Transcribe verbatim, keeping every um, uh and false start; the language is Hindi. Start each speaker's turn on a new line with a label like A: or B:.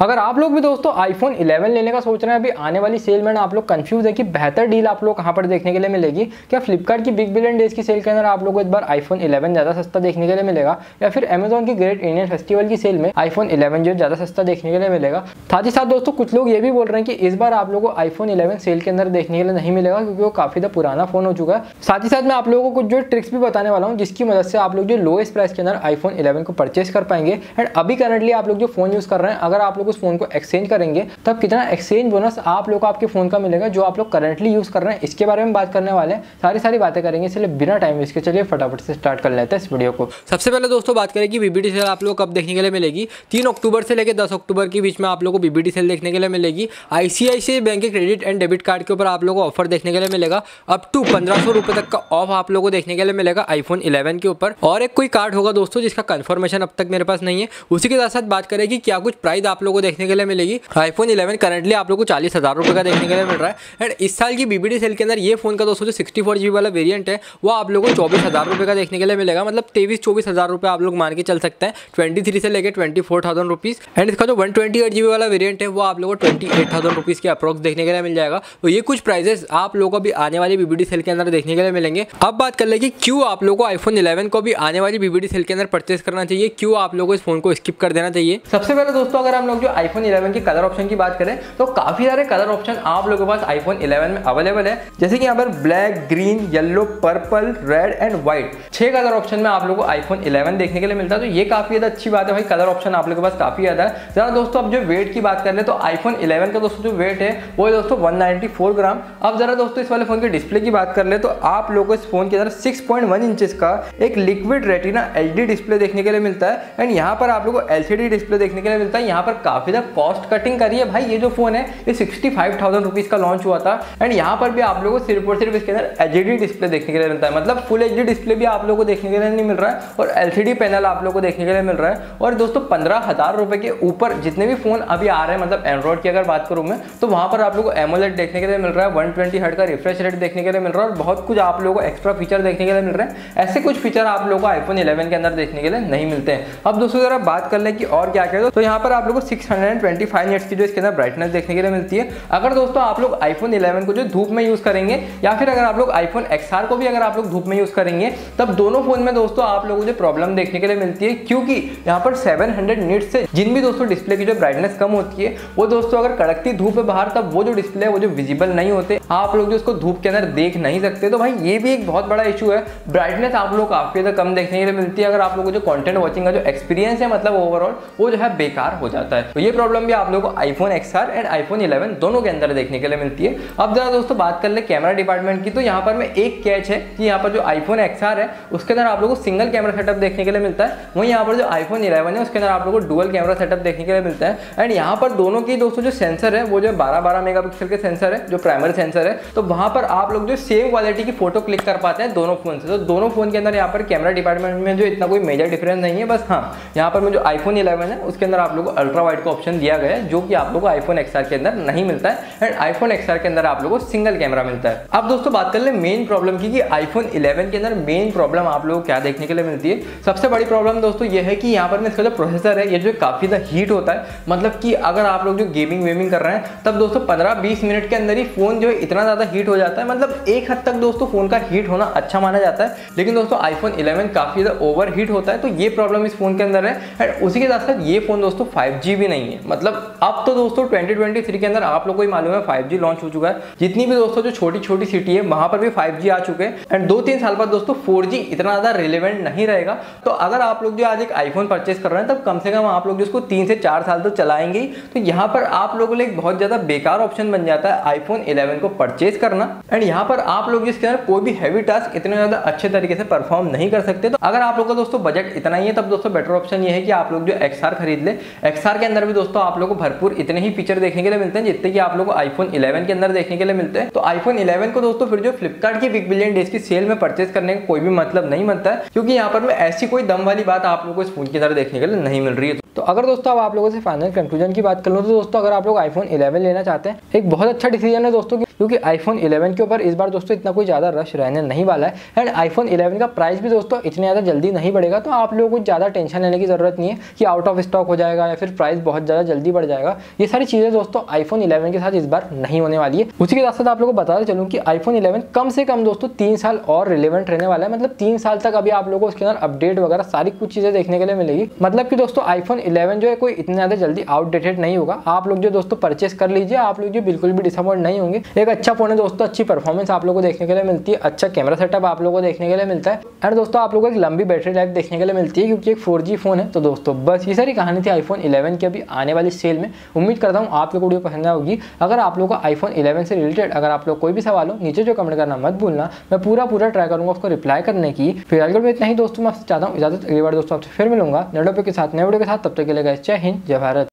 A: अगर आप लोग भी दोस्तों आईफोन इलेवन लेने का सोच रहे हैं, अभी आने वाली सेल में आप लोग कंफ्यूज है कि बेहतर डील आप लोग कहां पर देखने के लिए मिलेगी, क्या फ्लिपकार्ट की बिग बिलियन डेज की सेल के अंदर आप लोगों को इस बार आईफोन इलेवन ज्यादा सस्ता देखने के लिए मिलेगा, या फिर अमेजॉन की ग्रेट इंडियन फेस्टिवल की सेल में आईफोन इलेवन जो ज्यादा सस्ता देखने के लिए मिलेगा। साथ ही साथ दोस्तों कुछ लोग ये भी बोल रहे हैं कि इस बार आप लोगों को आईफोन इलेवन सेल के अंदर देखने के लिए नहीं मिलेगा क्योंकि वो काफी ज्यादा पुराना फोन हो चुका है। साथ ही साथ मैं आप लोगों को कुछ जो ट्रिक्स भी बताने वाला हूँ जिसकी मदद से आप लोग जो लोएस्ट प्राइस के अंदर आईफोन इलेवन को परचेस कर पाएंगे। एंड अभी करंटली आप लोग जो फोन यूज कर रहे हैं, अगर आप लोग उस फोन को एक्सचेंज करेंगे तब कितना एक्सचेंज बोनस आप लोग को आपके फोन का मिलेगा जो आप लोग करंटली यूज कर रहे हैं, इसके बारे में बात करने वाले हैं। सारी सारी बातें करेंगे, इसलिए बिना टाइम वेस्ट के चलिए फटाफट से स्टार्ट कर लेते हैं इस वीडियो को। सबसे पहले दोस्तों बात करें कि बीबीडी सेल आप लोग कब देखने के लिए मिलेगी। तीन अक्टूबर से लेकर दस अक्टूबर के बीच में आप लोग को बीबीडी सेल देखने के लिए मिलेगी। आईसीआईसीआई बैंक के क्रेडिट एंड डेबिट कार्ड के ऊपर आप लोगों को ऑफर देखने के लिए मिलेगा। अप टू पंद्रह सौ रुपए तक का ऑफ आप लोगों को देखने के लिए मिलेगा आईफोन इलेवन के ऊपर। और एक कोई कार्ड होगा दोस्तों जिसका कंफर्मेशन अब तक मेरे पास नहीं है। उसी के साथ साथ बात करें कि क्या कुछ प्राइस आप लोगों को देखने के लिए मिलेगी। आईफोन इलेवन करंटली आप लोग को चालीस हजार रुपए का देखने के लिए मिल रहा है। एंड इस साल की बीबीडी सेल के अंदर ये फोन का दोस्तों जो सिक्सटी फोर जीबी वाला वेरिएंट है वो आप लोगों को चौबीस हजार रुपए का देखने के लिए मिलेगा। मतलब तेईस चौबीस हजार रुपए आप लोग मान के चल सकते हैं, ट्वेंटी थ्री से लेकर twenty four thousand rupees. And इसका जो वन ट्वेंटी एट जीबी वाला वेरिएंट है वो आप लोगों को ट्वेंटी एट थाउजेंड रुपीज के अप्रोक्स देखने के लिए मिल जाएगा। तो ये कुछ प्राइसेस आप लोगों को भी आने वाली बीबीडी सेल के अंदर देखने के लिए मिलेंगे। अब बात कर ले कि क्यों आप लोगों को आईफोन इलेवन को भी आने वाली बीबीडी सेल के अंदर परचेस करना चाहिए, क्यों आप लोगों को इस फोन को स्किप कर देना चाहिए। सबसे पहले दोस्तों अगर हम लोग जो आईफोन इलेवन के कलर ऑप्शन की बात करें तो काफी सारे कलर ऑप्शन आप लोगों के पास आईफोन इलेवन में अवेलेबल है। जैसे कि यहाँ पर black, green, yellow, purple, red and white, छह कलर ऑप्शन में आप लोगों को आईफोन इलेवन देखने के लिए मिलता है। तो ये काफी ज्यादा अच्छी बात है भाई, कलर ऑप्शन आप लोगों के पास काफी ज्यादा है। जरा दोस्तों अब जो वेट की बात कर ले तो आईफोन इलेवन का दोस्तों जो वेट है वो है दोस्तों वन नाइंटी फोर ग्राम। अब जरा दोस्तों इस वाले फोन के डिस्प्ले की बात कर ले तो आप लोगों को इस फोन के अंदर सिक्स पॉइंट वन इंचेस का एक लिक्विड रेटिना एलईडी डिस्प्ले देखने के लिए मिलता है। एंड यहाँ पर आप लोगों को एलसीडी डिस्प्ले देखने के लिए मिलता है। यहाँ पर काफी ज्यादा कॉस्ट कटिंग करी है भाई। ये जो फोन है ये सिक्सटी फाइव थाउजेंड रुपीज का लॉन्च हुआ था। एंड यहाँ पर भी आप लोगों को सिर्फ और सिर्फ इसके अंदर एचडी डिस्प्ले देखने के लिए मिलता है। मतलब फुल एचडी डिस्प्ले भी आप लोगों को देखने के लिए नहीं मिल रहा है और एलसीडी पैनल आप लोगों को देखने के लिए मिल रहा है। और दोस्तों पंद्रह हजार रुपए के ऊपर जितने भी फोन अभी आ रहे हैं, मतलब एंड्रॉइड की अगर बात करूं मैं, तो वहां पर आप लोगों को एमोलेड देखने के लिए मिल रहा है, वन ट्वेंटी हर्ट्ज का रिफ्रेश रेट देखने के लिए मिल रहा है और बहुत कुछ आप लोगों को एक्स्ट्रा फीचर देखने के लिए मिल रहे हैं। ऐसे कुछ फीचर आप लोगों को आईफोन इलेवन के अंदर देखने के लिए नहीं मिलते हैं। अब दोस्तों जरा बात कर लें कि और क्या क्या है तो यहाँ पर आप लोगों को six hundred twenty five nits की जो इसके अंदर ब्राइटनेस देखने के लिए मिलती है। अगर दोस्तों आप लोग आईफोन इलेवन को जो धूप में यूज करेंगे या फिर अगर आप लोग आईफोन एक्सआर को भी अगर आप लोग धूप में यूज करेंगे तब दोनों फोन में दोस्तों आप लोगों को जो प्रॉब्लम देखने के लिए मिलती है, क्योंकि यहाँ पर सेवन हंड्रेड निट्स से जिन भी दोस्तों डिस्प्ले की जो ब्राइटनेस कम होती है वो दोस्तों अगर कड़कती धूप है बाहर तब वो जो डिस्प्ले है वो जो विजिबल नहीं होते, आप लोग जो उसको धूप के अंदर देख नहीं सकते। तो भाई ये भी एक बहुत बड़ा इशू है, ब्राइटनेस आप लोग काफी ज्यादा कम देखने के लिए मिलती है। अगर आप लोगों को जो कंटेंट वॉचिंग का जो एक्सपीरियंस है मतलब ओवरऑल वो जो है बेकार हो जाता है। तो ये प्रॉब्लम भी आप लोगों को iPhone XR and iPhone eleven दोनों के अंदर देखने के लिए मिलती है। अब जरा दोस्तों बात कर ले कैमरा डिपार्टमेंट की तो यहाँ पर में एक कैच है कि यहाँ पर जो आईफोन एक्सआर है उसके अंदर आप लोगों को सिंगल कैमरा सेटअप देखने के लिए मिलता है। वहीं यहाँ पर जो आईफोन इलेवन है उसके अंदर आप लोगों को डुअल कैमरा सेटअप देखने के लिए मिलता है। एंड यहाँ पर दोनों की दोस्तों जो सेंसर है वो जो बारह बारह मेगापिक्सल के सेंसर है, जो प्राइमरी सेंसर है, तो वहां पर आप लोग जो सेम क्वालिटी की फोटो क्लिक कर पाते हैं दोनों फोन से। तो दोनों फोन के अंदर यहाँ पर कैमरा डिपार्टमेंट में जो इतना कोई मेजर डिफरेंस नहीं है। बस हाँ यहाँ पर में जो आईफोन इलेवन है उसके अंदर आप लोग को अल्ट्रा वाइड का ऑप्शन दिया गया है जो कि आप लोग को आईफोन एक्सआर के अंदर नहीं मिलता है। एंड आईफोन एक्सआर के अंदर आप लोग को सिंगल कैमरा मिलता है। अब दोस्तों बात कर ले मेन प्रॉब्लम की कि आईफोन इलेवन के अंदर मेन प्रॉब्लम आप लोग को क्या देखने के लिए मिलती है। सबसे बड़ी प्रॉब्लम दोस्तों ये है कि यहाँ पर इसका जो प्रोसेसर है ये जो काफी ज्यादा हीट होता है। मतलब कि अगर आप लोग जो गेमिंग वेमिंग कर रहे हैं तब दोस्तों पंद्रह बीस मिनट के अंदर ही फोन जो है इतना ज्यादा हीट हो जाता है। मतलब एक हद तक दोस्तों फोन का हीट होना अच्छा माना जाता है, लेकिन दोस्तों आईफोन इलेवन काफी ज्यादा ओवर हीट होता है। तो ये प्रॉब्लम इस फोन के अंदर है। एंड उसी के साथ साथ ये फोन दोस्तों फाइव जी भी नहीं है। मतलब अब तो दोस्तों ट्वेंटी ट्वेंटी थ्री के अंदर आप लोग को ही मालूम है फाइव जी लॉन्च हो चुका है। जितनी भी दोस्तों जो छोटी छोटी सिटी है वहां पर भी फाइव जी आ चुके हैं। एंड दो तीन साल बाद दोस्तों फोर जी इतना ज्यादा रिलेवेंट नहीं रहेगा। तो अगर आप लोग जो आज एक आईफोन परचेस कर रहे हैं तब कम से कम आप लोग जो उसको तीन से चार साल तो चलाएंगे ही। तो यहाँ पर आप लोगों के लिए एक बहुत ज्यादा बेकार ऑप्शन बन जाता है आईफोन इलेवन को परचेस करना। एंड यहाँ पर आप लोग जिसके अंदर कोई भी हैवी टास्क इतने ज्यादा अच्छे तरीके से परफॉर्म नहीं कर सकते। तो अगर आप लोग का दोस्तों बजट इतना ही है तब दोस्तों बेटर ऑप्शन ये है कि आप लोग जो एक्सआर खरीद ले। एक्सआर के अंदर भी दोस्तों आप लोग को भरपूर इतने ही फीचर देखने के लिए मिलते हैं जितने कि आप लोग को आईफोन इलेवन के अंदर देखने के लिए मिलते हैं। तो आईफोन इलेवन को दोस्तों फिर जो फ्लिपकार्ट की बिग बिलियन डेज की सेल में परचेस करने का कोई भी मतलब नहीं बनता है, क्योंकि यहाँ पर में ऐसी कोई दम वाली बात आप लोग को इस फोन की तरह देखने के लिए नहीं मिल रही है। तो अगर दोस्तों अब आप लोगों से फाइनल कंक्लूजन की बात कर लो तो दोस्तों अगर आप लोग आईफोन इलेवन लेना चाहते हैं एक बहुत अच्छा डिसीजन है दोस्तों, क्योंकि आईफोन इलेवन के ऊपर इस बार दोस्तों इतना कोई ज़्यादा रश रहने नहीं वाला है। एंड आईफोन इलेवन का प्राइस भी दोस्तों इतने ज़्यादा जल्दी नहीं बढ़ेगा, तो आप लोगों को ज़्यादा टेंशन लेने की ज़रूरत नहीं है कि आउट ऑफ स्टॉक हो जाएगा या फिर प्राइस बहुत ज़्यादा जल्दी बढ़ जाएगा। ये सारी चीज़ें दोस्तों आईफोन इलेवन के साथ इस बार नहीं होने वाली है। उसी के साथ साथ आप लोगों को बताते चलूँ कि आईफोन इलेवन कम से कम दोस्तों तीन साल और रिलेवेंट रहने वाला है। मतलब तीन साल तक अभी आप लोगों को उसके अंदर अपडेट वगैरह सारी कुछ चीज़ें देखने के लिए मिलेगी। मतलब कि दोस्तों आईफोन इलेवन जो है कोई इतना ज़्यादा जल्दी आउटडेटेड नहीं होगा। आप लोग जो दोस्तों परचेस कर लीजिए, आप लोग जो बिल्कुल भी डिसअपॉइंट नहीं होंगे। एक अच्छा फोन है दोस्तों, अच्छी परफॉर्मेंस आप लोगों को देखने के लिए मिलती है, अच्छा कैमरा सेटअप आप लोगों को देखने के लिए मिलता है, एंड दोस्तों आप लोगों को एक लंबी बैटरी लाइफ देखने के लिए मिलती है क्योंकि एक फोर जी फोन है। तो दोस्तों बस ये सारी कहानी थी आईफोन इलेवन की अभी आने वाली सेल में। उम्मीद करता हूँ आप लोगों को वीडियो पसंद होगी। अगर आप लोगों को आईफोन इलेवन से रिलेटेड अगर आप लोग कोई भी सवाल हो नीचे जो कमेंट करना मत भूलना, मैं पूरा पूरा ट्राई करूंगा उसको रिप्लाई करने की। फिलहाल में इतना ही दोस्तों, मैं आपसे चाहता हूँ इजाजत, अगली बार दोस्तों आपसे फिर मिलूंगा नए वीडियो के साथ नए वीडियो के साथ। तब तक के लिए जय हिंद जय भारत।